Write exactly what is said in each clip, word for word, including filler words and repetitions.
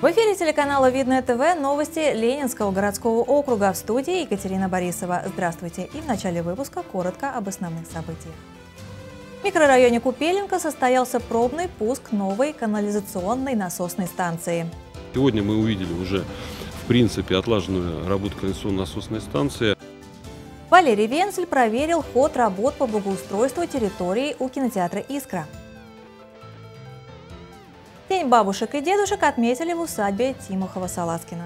В эфире телеканала «Видное ТВ» новости Ленинского городского округа. В студии Екатерина Борисова. Здравствуйте. И в начале выпуска коротко об основных событиях. В микрорайоне Купеленко состоялся пробный пуск новой канализационной насосной станции. Сегодня мы увидели уже, в принципе, отлаженную работу канализационной насосной станции. Валерий Венцель проверил ход работ по благоустройству территории у кинотеатра «Искра». День бабушек и дедушек отметили в усадьбе Тимохова-Саласкина.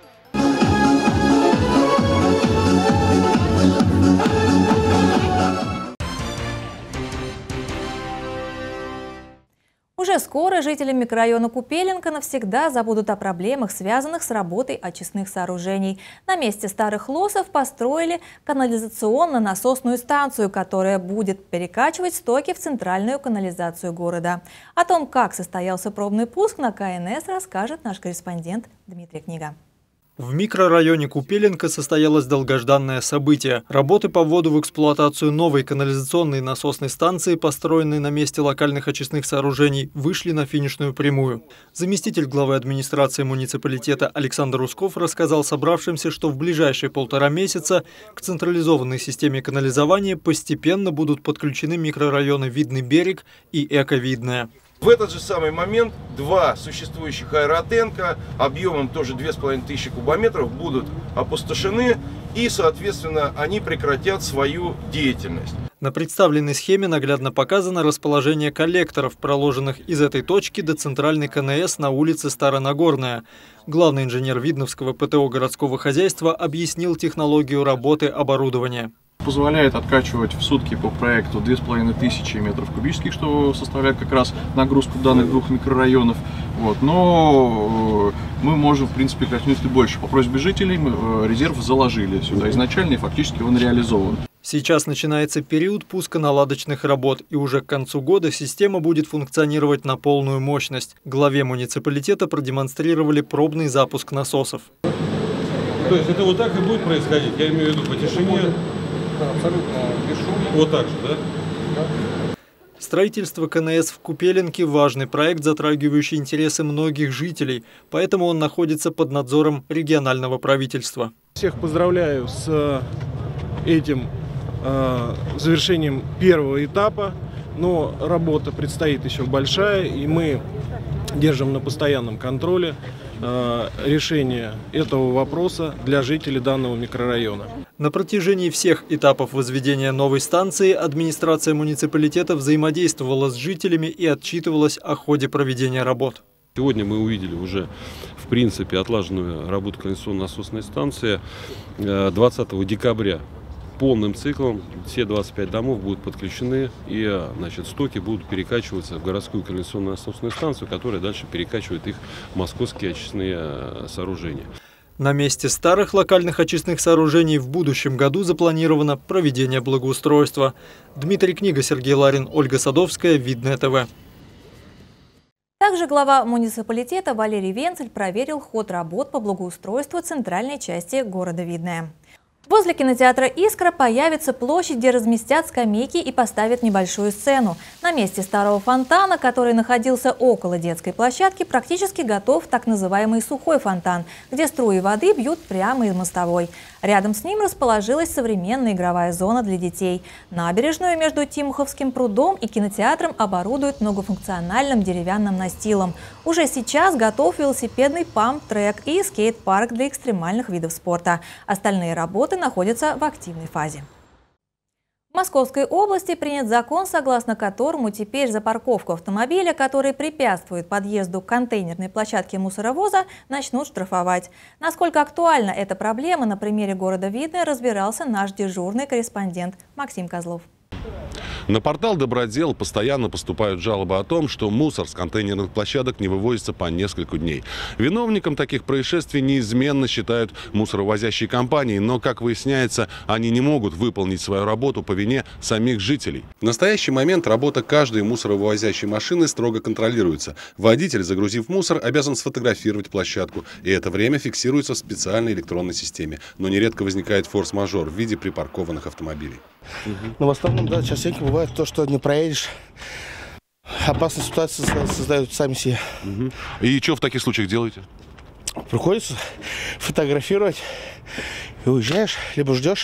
Уже скоро жители микрорайона Купеленко навсегда забудут о проблемах, связанных с работой очистных сооружений. На месте старых лосов построили канализационно-насосную станцию, которая будет перекачивать стоки в центральную канализацию города. О том, как состоялся пробный пуск на ка эн эс, расскажет наш корреспондент Дмитрий Книга. В микрорайоне Купеленко состоялось долгожданное событие. Работы по вводу в эксплуатацию новой канализационной насосной станции, построенной на месте локальных очистных сооружений, вышли на финишную прямую. Заместитель главы администрации муниципалитета Александр Русков рассказал собравшимся, что в ближайшие полтора месяца к централизованной системе канализования постепенно будут подключены микрорайоны Видный берег и Эко-Видное. В этот же самый момент два существующих аэротенка объемом тоже две с половиной тысячи кубометров будут опустошены, и, соответственно, они прекратят свою деятельность. На представленной схеме наглядно показано расположение коллекторов, проложенных из этой точки до центральной ка эн эс на улице Старонагорная. Главный инженер Видновского пэ тэ о городского хозяйства объяснил технологию работы оборудования. Позволяет откачивать в сутки по проекту две с половиной тысячи метров кубических, что составляет как раз нагрузку данных двух микрорайонов. Вот. Но мы можем, в принципе, качнуть и больше. По просьбе жителей мы резерв заложили сюда изначально, и фактически он реализован. Сейчас начинается период пуска наладочных работ, и уже к концу года система будет функционировать на полную мощность. Главе муниципалитета продемонстрировали пробный запуск насосов. То есть это вот так и будет происходить? Я имею в виду по тишине? Да, абсолютно бесшумно. Вот так же, да? Да. Строительство ка эн эс в Купеленке – важный проект, затрагивающий интересы многих жителей, поэтому он находится под надзором регионального правительства. Всех поздравляю с этим э, завершением первого этапа, но работа предстоит еще большая, и мы держим на постоянном контроле э, решение этого вопроса для жителей данного микрорайона. На протяжении всех этапов возведения новой станции администрация муниципалитета взаимодействовала с жителями и отчитывалась о ходе проведения работ. Сегодня мы увидели уже, в принципе, отлаженную работу канализационной насосной станции. двадцатого декабря полным циклом все двадцать пять домов будут подключены, и, значит, стоки будут перекачиваться в городскую канализационную насосную станцию, которая дальше перекачивает их в московские очистные сооружения. На месте старых локальных очистных сооружений в будущем году запланировано проведение благоустройства. Дмитрий Книга, Сергей Ларин, Ольга Садовская, Видное ТВ. Также глава муниципалитета Валерий Венцель проверил ход работ по благоустройству центральной части города Видное. Возле кинотеатра «Искра» появится площадь, где разместят скамейки и поставят небольшую сцену. На месте старого фонтана, который находился около детской площадки, практически готов так называемый сухой фонтан, где струи воды бьют прямо из мостовой. Рядом с ним расположилась современная игровая зона для детей. Набережную между Тимоховским прудом и кинотеатром оборудуют многофункциональным деревянным настилом. Уже сейчас готов велосипедный памп-трек и скейт-парк для экстремальных видов спорта. Остальные работы находятся в активной фазе. В Московской области принят закон, согласно которому теперь за парковку автомобиля, который препятствует подъезду к контейнерной площадке мусоровоза, начнут штрафовать. Насколько актуальна эта проблема, на примере города Видное разбирался наш дежурный корреспондент Максим Козлов. На портал «Добродел» постоянно поступают жалобы о том, что мусор с контейнерных площадок не вывозится по несколько дней. Виновником таких происшествий неизменно считают мусоровозящие компании, но, как выясняется, они не могут выполнить свою работу по вине самих жителей. В настоящий момент работа каждой мусоровозящей машины строго контролируется. Водитель, загрузив мусор, обязан сфотографировать площадку, и это время фиксируется в специальной электронной системе. Но нередко возникает форс-мажор в виде припаркованных автомобилей. Но в основном, да, частенько бывает то, что не проедешь. Опасные ситуации создают сами себе. Угу. И что в таких случаях делаете? Приходится фотографировать и уезжаешь, либо ждешь.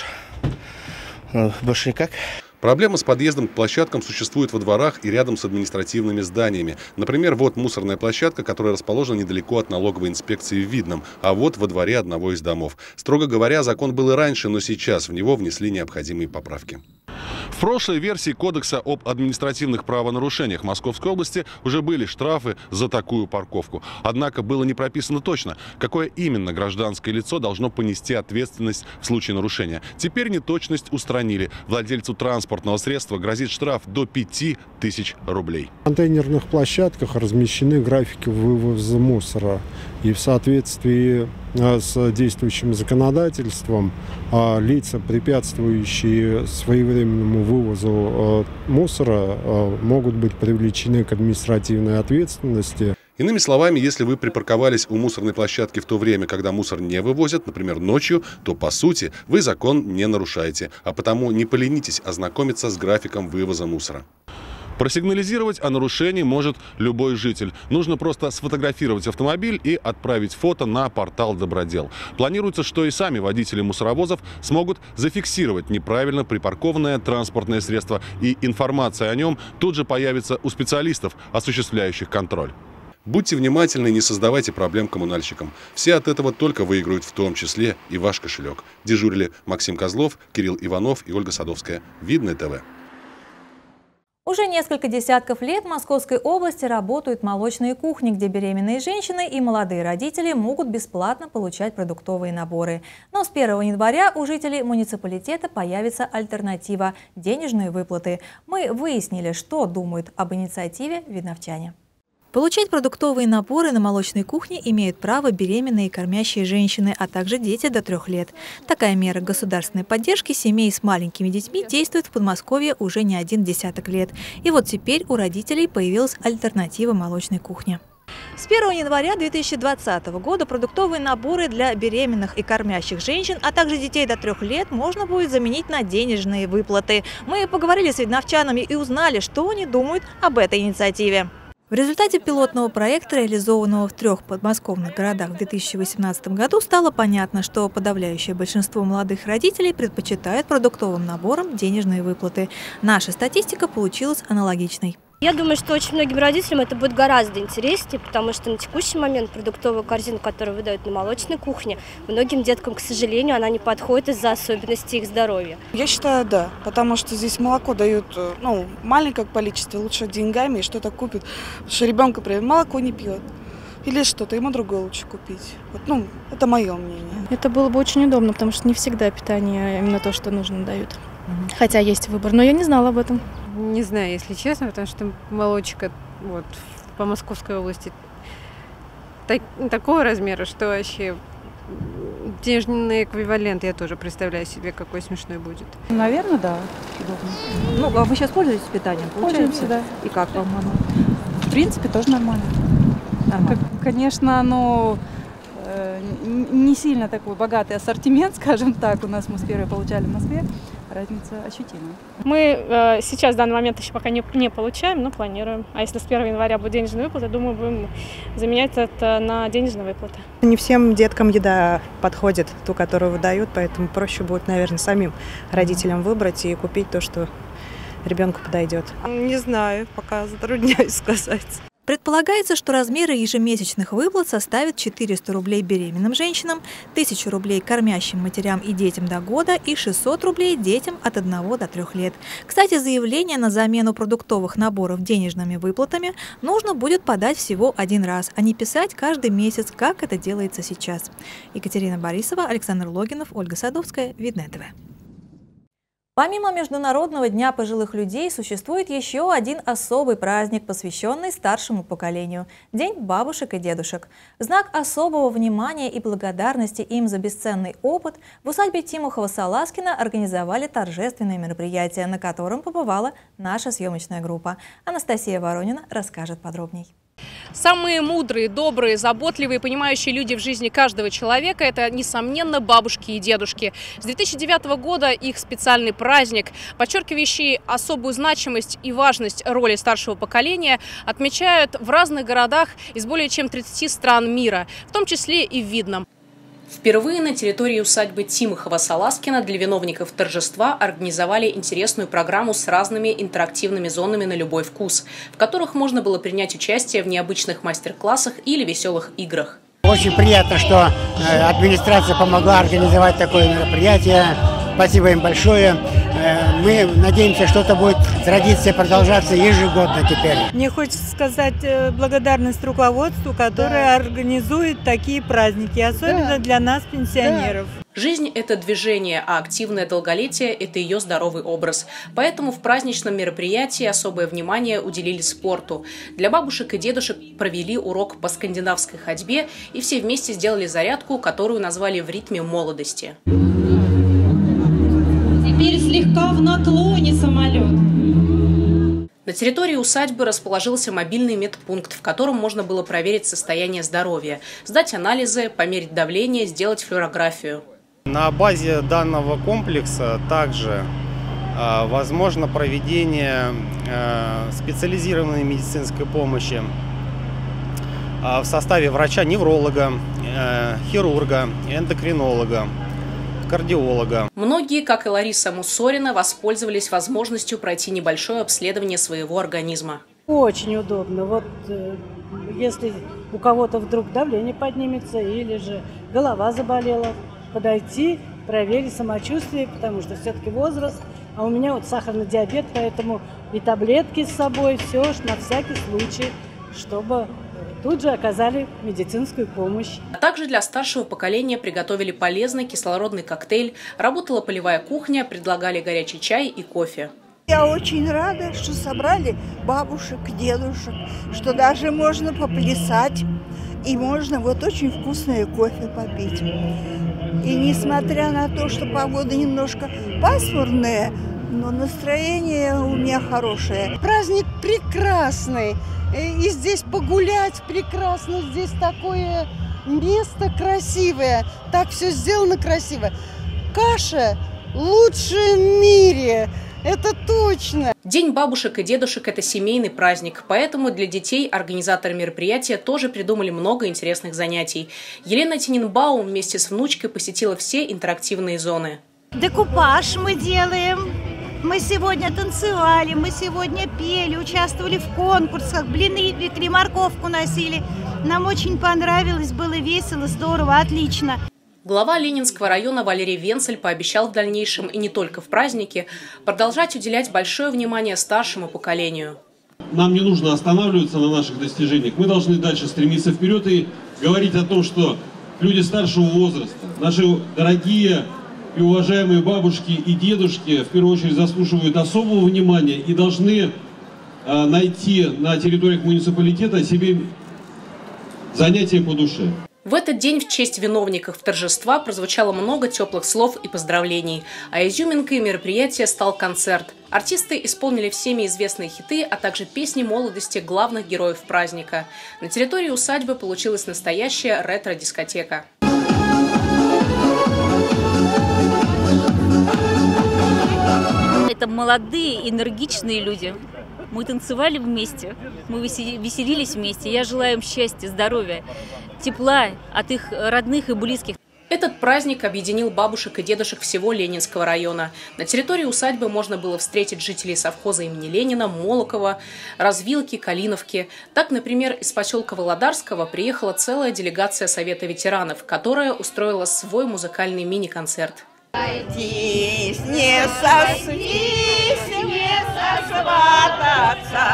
Больше никак. Проблема с подъездом к площадкам существует во дворах и рядом с административными зданиями. Например, вот мусорная площадка, которая расположена недалеко от налоговой инспекции в Видном, а вот во дворе одного из домов. Строго говоря, закон был и раньше, но сейчас в него внесли необходимые поправки. В прошлой версии Кодекса об административных правонарушениях Московской области уже были штрафы за такую парковку. Однако было не прописано точно, какое именно гражданское лицо должно понести ответственность в случае нарушения. Теперь неточность устранили. Владельцу транспортного средства грозит штраф до пяти тысяч рублей. На контейнерных площадках размещены графики вывоза мусора. И в соответствии с действующим законодательством лица, препятствующие своевременному вывозу мусора, могут быть привлечены к административной ответственности. Иными словами, если вы припарковались у мусорной площадки в то время, когда мусор не вывозят, например, ночью, то, по сути, вы закон не нарушаете. А потому не поленитесь ознакомиться с графиком вывоза мусора. Просигнализировать о нарушении может любой житель. Нужно просто сфотографировать автомобиль и отправить фото на портал Добродел. Планируется, что и сами водители мусоровозов смогут зафиксировать неправильно припаркованное транспортное средство, и информация о нем тут же появится у специалистов, осуществляющих контроль. Будьте внимательны и не создавайте проблем коммунальщикам. Все от этого только выиграют, в том числе и ваш кошелек. Дежурили Максим Козлов, Кирилл Иванов и Ольга Садовская. Видное ТВ. Уже несколько десятков лет в Московской области работают молочные кухни, где беременные женщины и молодые родители могут бесплатно получать продуктовые наборы. Но с первого января у жителей муниципалитета появится альтернатива – денежные выплаты. Мы выяснили, что думают об инициативе видновчане. Получать продуктовые наборы на молочной кухне имеют право беременные и кормящие женщины, а также дети до трех лет. Такая мера государственной поддержки семей с маленькими детьми действует в Подмосковье уже не один десяток лет. И вот теперь у родителей появилась альтернатива молочной кухне. С первого января две тысячи двадцатого года продуктовые наборы для беременных и кормящих женщин, а также детей до трех лет можно будет заменить на денежные выплаты. Мы поговорили с видновчанами и узнали, что они думают об этой инициативе. В результате пилотного проекта, реализованного в трех подмосковных городах в две тысячи восемнадцатом году, стало понятно, что подавляющее большинство молодых родителей предпочитает продуктовым наборам денежные выплаты. Наша статистика получилась аналогичной. Я думаю, что очень многим родителям это будет гораздо интереснее, потому что на текущий момент продуктовую корзину, которую выдают на молочной кухне, многим деткам, к сожалению, она не подходит из-за особенностей их здоровья. Я считаю, да, потому что здесь молоко дают, ну, маленькое количество, лучше деньгами и что-то купит. Потому что ребенок, например, молоко не пьет или что-то, ему другое лучше купить. Вот, ну, это мое мнение. Это было бы очень удобно, потому что не всегда питание именно то, что нужно, дают. Угу. Хотя есть выбор, но я не знала об этом. Не знаю, если честно, потому что молочка вот, по Московской области так, такого размера, что вообще денежный эквивалент я тоже представляю себе, какой смешной будет. Наверное, да, удобно. Ну, а вы сейчас пользуетесь питанием? Пользуемся, да. И как вам оно? В принципе, тоже нормально. Нормально. Как, конечно, оно э, не сильно такой богатый ассортимент, скажем так. У нас мы с первой получали в Москве. Разница ощутимая. Мы э, сейчас в данный момент еще пока не, не получаем, но планируем. А если с первого января будет денежная выплата, думаю, будем заменять это на денежные выплаты. Не всем деткам еда подходит, ту, которую выдают, поэтому проще будет, наверное, самим родителям выбрать и купить то, что ребенку подойдет. Не знаю, пока затрудняюсь сказать. Предполагается, что размеры ежемесячных выплат составят четыреста рублей беременным женщинам, тысячу рублей кормящим матерям и детям до года и шестьсот рублей детям от одного до трех лет. Кстати, заявление на замену продуктовых наборов денежными выплатами нужно будет подать всего один раз, а не писать каждый месяц, как это делается сейчас. Екатерина Борисова, Александр Логинов, Ольга Садовская, Видное ТВ. Помимо Международного дня пожилых людей, существует еще один особый праздник, посвященный старшему поколению – День бабушек и дедушек. В знак особого внимания и благодарности им за бесценный опыт в усадьбе Тимохова-Саласкина организовали торжественное мероприятие, на котором побывала наша съемочная группа. Анастасия Воронина расскажет подробней. Самые мудрые, добрые, заботливые, понимающие люди в жизни каждого человека – это, несомненно, бабушки и дедушки. С две тысячи девятого года их специальный праздник, подчеркивающий особую значимость и важность роли старшего поколения, отмечают в разных городах из более чем тридцати стран мира, в том числе и в Видном. Впервые на территории усадьбы Тимохова-Саласкина для виновников торжества организовали интересную программу с разными интерактивными зонами на любой вкус, в которых можно было принять участие в необычных мастер-классах или веселых играх. Очень приятно, что администрация помогла организовать такое мероприятие. Спасибо им большое. Мы надеемся, что это будет традиция продолжаться ежегодно теперь. Мне хочется сказать благодарность руководству, которое да. организует такие праздники, особенно да. для нас, пенсионеров. Да. Жизнь – это движение, а активное долголетие – это ее здоровый образ. Поэтому в праздничном мероприятии особое внимание уделили спорту. Для бабушек и дедушек провели урок по скандинавской ходьбе и все вместе сделали зарядку, которую назвали «В ритме молодости». Теперь слегка в наклоне самолет. На территории усадьбы расположился мобильный медпункт, в котором можно было проверить состояние здоровья, сдать анализы, померить давление, сделать флюорографию. На базе данного комплекса также э, возможно проведение э, специализированной медицинской помощи э, в составе врача-невролога, э, хирурга, эндокринолога, кардиолога. Многие, как и Лариса Мусорина, воспользовались возможностью пройти небольшое обследование своего организма. Очень удобно. Вот э, если у кого-то вдруг давление поднимется или же голова заболела, подойти, проверить самочувствие, потому что все-таки возраст, а у меня вот сахарный диабет, поэтому и таблетки с собой, все на всякий случай, чтобы тут же оказали медицинскую помощь. А также для старшего поколения приготовили полезный кислородный коктейль, работала полевая кухня, предлагали горячий чай и кофе. Я очень рада, что собрали бабушек, дедушек, что даже можно поплясать и можно вот очень вкусное кофе попить. И несмотря на то, что погода немножко пасмурная, но настроение у меня хорошее. Праздник прекрасный. И здесь погулять прекрасно, здесь такое место красивое, так все сделано красиво. Каша лучшая в мире, это точно. День бабушек и дедушек – это семейный праздник, поэтому для детей организаторы мероприятия тоже придумали много интересных занятий. Елена Тененбаум вместе с внучкой посетила все интерактивные зоны. Декупаж мы делаем. Мы сегодня танцевали, мы сегодня пели, участвовали в конкурсах, блины пекли, морковку носили. Нам очень понравилось, было весело, здорово, отлично. Глава Ленинского района Валерий Венцель пообещал в дальнейшем и не только в праздники продолжать уделять большое внимание старшему поколению. Нам не нужно останавливаться на наших достижениях. Мы должны дальше стремиться вперед и говорить о том, что люди старшего возраста, наши дорогие и уважаемые бабушки и дедушки в первую очередь заслуживают особого внимания и должны э, найти на территориях муниципалитета себе занятия по душе. В этот день в честь виновников торжества прозвучало много теплых слов и поздравлений, а изюминкой мероприятия стал концерт. Артисты исполнили всеми известные хиты, а также песни молодости главных героев праздника. На территории усадьбы получилась настоящая ретро-дискотека. Это молодые, энергичные люди. Мы танцевали вместе, мы веселились вместе. Я желаю им счастья, здоровья, тепла от их родных и близких. Этот праздник объединил бабушек и дедушек всего Ленинского района. На территории усадьбы можно было встретить жителей совхоза имени Ленина, Молокова, Развилки, Калиновки. Так, например, из поселка Володарского приехала целая делегация Совета ветеранов, которая устроила свой музыкальный мини-концерт. Сойтись, не сошлись, не сосвататься.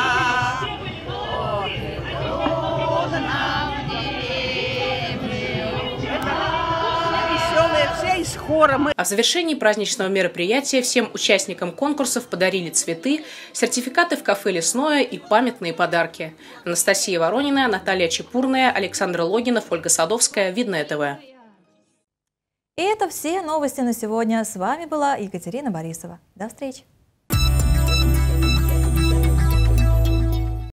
А в завершении праздничного мероприятия всем участникам конкурсов подарили цветы, сертификаты в кафе «Лесное» и памятные подарки. Анастасия Воронина, Наталья Чепурная, Александр Логинов, Ольга Садовская, Видное ТВ. И это все новости на сегодня. С вами была Екатерина Борисова. До встречи.